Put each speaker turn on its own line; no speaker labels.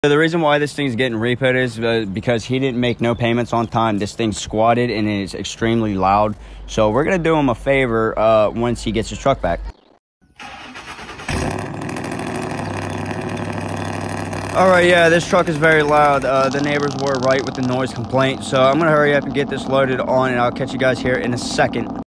The reason why this thing's getting repoed is because he didn't make no payments on time. This thing's squatted and it is extremely loud. So we're going to do him a favor once he gets his truck back. Alright, yeah, this truck is very loud. The neighbors were right with the noise complaint. So I'm going to hurry up and get this loaded on, and I'll catch you guys here in a second.